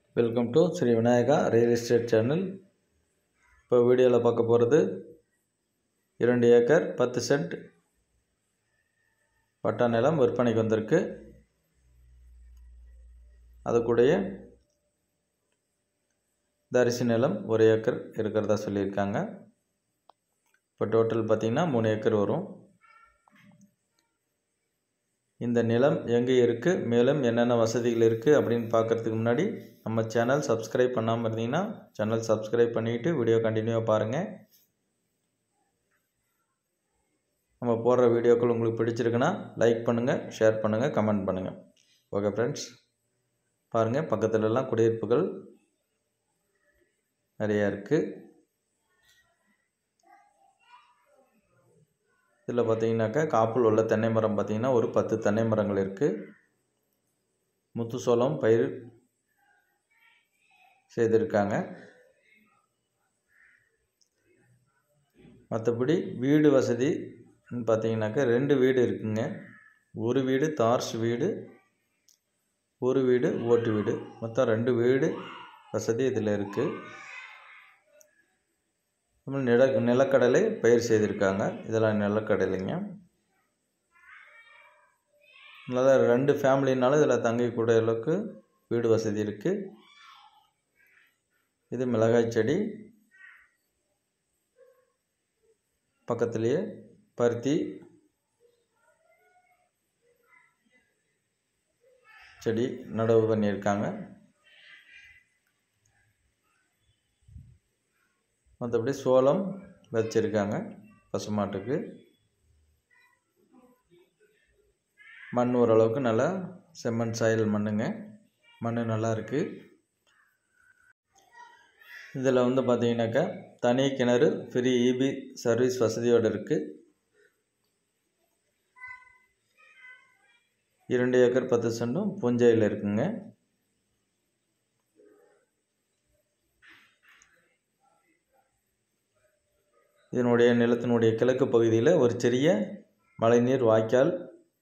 Welcome to Shri Vinayaka real estate channel. இப்போ வீடியோவில் பார்க்க போகிறது 2 ஏக்கர் 10 சென்ட் பட்டா நிலம் விற்பனைக்கு வந்திருக்கு. அது கூடயே தரிசு நிலம் 1 ஏக்கர் இருக்கிறதா சொல்லியிருக்காங்க. இப்போ டோட்டல் பார்த்திங்கன்னா 3 ஏக்கர் வரும். இந்த நிலம் எங்கே இருக்குது, மேலும் என்னென்ன வசதிகள் இருக்குது அப்படின்னு பார்க்குறதுக்கு முன்னாடி நம்ம சேனல் சப்ஸ்கிரைப் பண்ணாமல் இருந்தீங்கன்னா சேனல் சப்ஸ்கிரைப் பண்ணிவிட்டு வீடியோ கண்டினியூவாக பாருங்கள். நம்ம போடுற வீடியோக்கள் உங்களுக்கு பிடிச்சிருக்குன்னா லைக் பண்ணுங்கள், ஷேர் பண்ணுங்கள், கமெண்ட் பண்ணுங்கள். ஓகே ஃப்ரெண்ட்ஸ், பாருங்கள் பக்கத்துலலாம் குடியிருப்புகள் நிறையா இருக்குது. இதில் பார்த்தீங்கன்னாக்கா காப்பில் உள்ள தென்னை மரம் பார்த்திங்கன்னா ஒரு 10 தென்னை மரங்கள் இருக்குது. முத்துசோளம் பயிர் செய்திருக்காங்க. மற்றபடி வீடு வசதி பார்த்திங்கனாக்கா 2 வீடு இருக்குங்க. ஒரு வீடு தார்ஸ் வீடு, ஒரு வீடு ஓட்டு வீடு, மொத்தம் 2 வீடு வசதி இதில் இருக்குது. நிலக்கடலை பயிர் செய்திருக்காங்க. இதெல்லாம் நிலக்கடலைங்க. நல்லா 2 ஃபேமிலினாலும் இதில் தங்கக்கூடிய அளவுக்கு வீடு வசதி இருக்குது. இது மிளகாய் செடி, பக்கத்துலேயே பருத்தி செடி நடவு பண்ணியிருக்காங்க. மற்றபடி சோளம் வச்சிருக்காங்க பசுமாட்டுக்கு. மண் ஓரளவுக்கு நல்லா செம்மண் சாயல் மண்ணுங்க. மண் நல்லா இருக்குது. இதில் வந்து பார்த்தீங்கன்னாக்கா தனி கிணறு, ஃப்ரீ இபி சர்வீஸ் வசதியோடு இருக்குது. 2 ஏக்கர் 10 சென்டும் பூஞ்சையில் இருக்குங்க. இதனுடைய நிலத்தினுடைய கிழக்கு பகுதியில் ஒரு சிறிய மழைநீர் வாய்க்கால்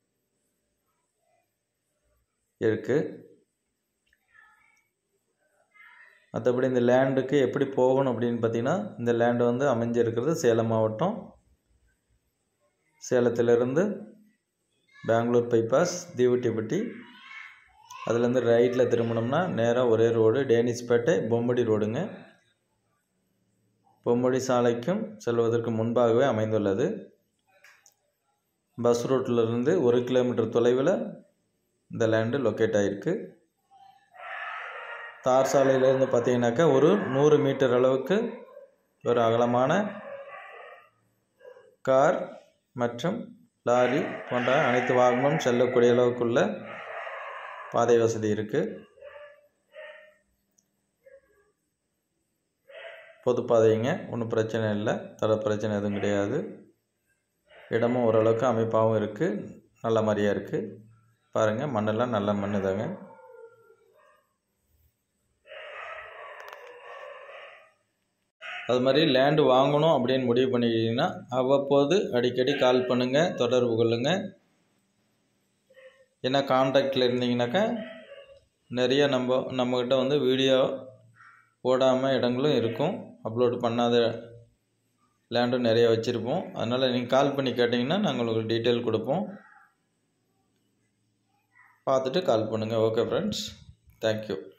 இருக்குது. மற்றபடி இந்த லேண்டுக்கு எப்படி போகணும் அப்படின்னு பார்த்தீங்கன்னா, இந்த லேண்டு வந்து அமைஞ்சிருக்கிறது சேலம் மாவட்டம். சேலத்திலிருந்து பெங்களூர் பைபாஸ் தீவட்டிப்பட்டி, அதுலேருந்து ரைட்டில் திரும்பினோம்னா நேராக ஒரே ரோடு டேனிஷ்பேட்டை பொம்மடி ரோடுங்க. பொம்மடி சாலைக்கும் செல்வதற்கு முன்பாகவே அமைந்துள்ளது. பஸ் ரூட்டிலிருந்து 1 கிலோமீட்டர் தொலைவில் இந்த லேண்டு லொக்கேட் ஆகிருக்கு. தார் சாலையிலேருந்து பார்த்தீங்கன்னாக்கா ஒரு 100 மீட்டர் அளவுக்கு ஒரு அகலமான கார் மற்றும் லாரி போன்ற அனைத்து வாகனமும் செல்லக்கூடிய அளவுக்குள்ள பாதை வசதி இருக்குது. பொது பாதைங்க, ஒன்றும் பிரச்சனை இல்லை. தட பிரச்சனை எதுவும் கிடையாது. இடமும் ஓரளவுக்கு அமைப்பாகவும் இருக்குது. நல்ல மாதிரியாக இருக்குது. பாருங்கள், மண்ணெல்லாம் நல்ல மண் தாங்க. அது மாதிரி லேண்டு வாங்கணும் அப்படின்னு முடிவு பண்ணிக்கிட்டிங்கன்னா அவ்வப்போது அடிக்கடி கால் பண்ணுங்கள், தொடர்பு கொள்ளுங்கள். ஏன்னா கான்டாக்டில் இருந்தீங்கன்னாக்கா நிறைய நம்மக்கிட்ட வந்து வீடியோ போடாமல் இடங்களும் இருக்கும். அப்லோடு பண்ணாத லேண்டும் நிறைய வச்சுருப்போம். அதனால் நீங்கள் கால் பண்ணி கேட்டிங்கன்னா நாங்கள் உங்களுக்கு டீட்டெயில் கொடுப்போம். பார்த்துட்டு கால் பண்ணுங்கள். Okay friends, thank you.